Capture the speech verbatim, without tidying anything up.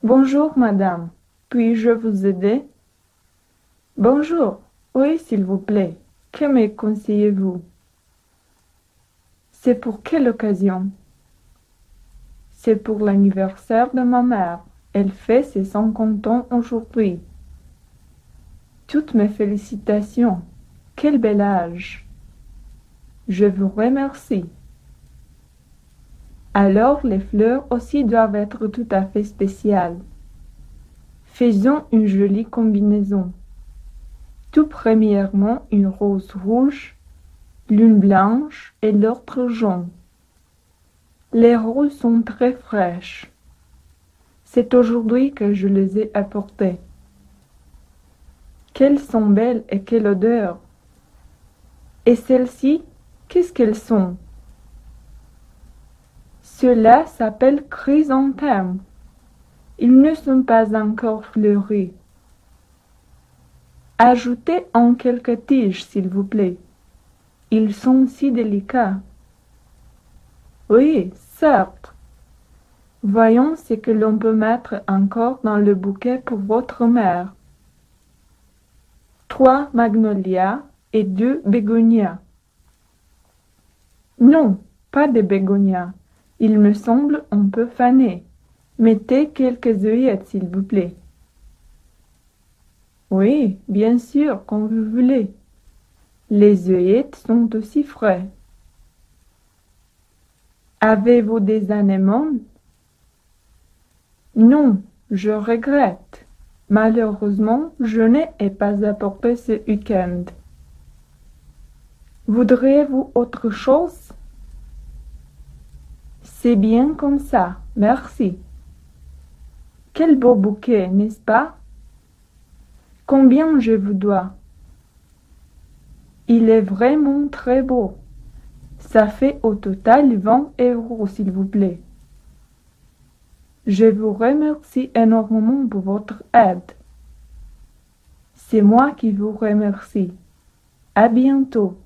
Bonjour, madame. Puis-je vous aider? Bonjour. Oui, s'il vous plaît. Que me conseillez-vous? C'est pour quelle occasion? C'est pour l'anniversaire de ma mère. Elle fait ses cinquante ans aujourd'hui. Toutes mes félicitations. Quel bel âge! Je vous remercie. Alors les fleurs aussi doivent être tout à fait spéciales. Faisons une jolie combinaison. Tout premièrement une rose rouge, l'une blanche et l'autre jaune. Les roses sont très fraîches. C'est aujourd'hui que je les ai apportées. Qu'elles sont belles et quelle odeur! Et celles-ci, qu'est-ce qu'elles sont? Ceux-là s'appellent chrysanthèmes. Ils ne sont pas encore fleuris. Ajoutez en quelques tiges, s'il vous plaît. Ils sont si délicats. Oui, certes. Voyons ce que l'on peut mettre encore dans le bouquet pour votre mère. Trois magnolias et deux bégonias. Non, pas de bégonias. Il me semble un peu fané. Mettez quelques œillettes, s'il vous plaît. Oui, bien sûr, comme vous voulez. Les œillettes sont aussi frais. Avez-vous des anémones? Non, je regrette. Malheureusement, je n'ai pas apporté ce week-end. Voudriez-vous autre chose? C'est bien comme ça, merci. Quel beau bouquet, n'est-ce pas? Combien je vous dois? Il est vraiment très beau. Ça fait au total vingt euros, s'il vous plaît. Je vous remercie énormément pour votre aide. C'est moi qui vous remercie. À bientôt.